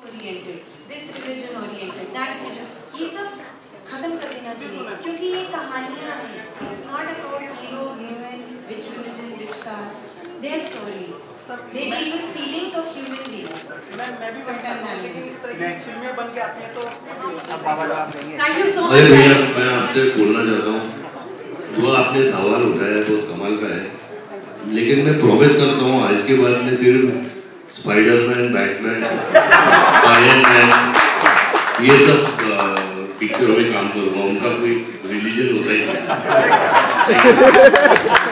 Oriented, this religion oriented, that religion, ये सब खत्म कर देना चाहिए क्योंकि ये कहानियाँ हैं. It's not about hero, heroine, which religion, which caste. Their stories. They deal with feelings of human beings. मैं भी समझता हूँ लेकिन इस तरह की फिल्में बन के आती हैं तो अब बाबा जवाब देंगे. Thank you so अरे much. भैया मैं आपसे बोलना चाहता हूँ, वो आपने सवाल उठाया बहुत कमाल का है, लेकिन मैं प्रॉमिस करता हूँ आज के बाद में सिर्फ स्पाइडरमैन, बैटमैन, आयरन मैन ये सब पिक्चरों में काम करूँगा, उनका कोई रिलीजन होता ही नहीं.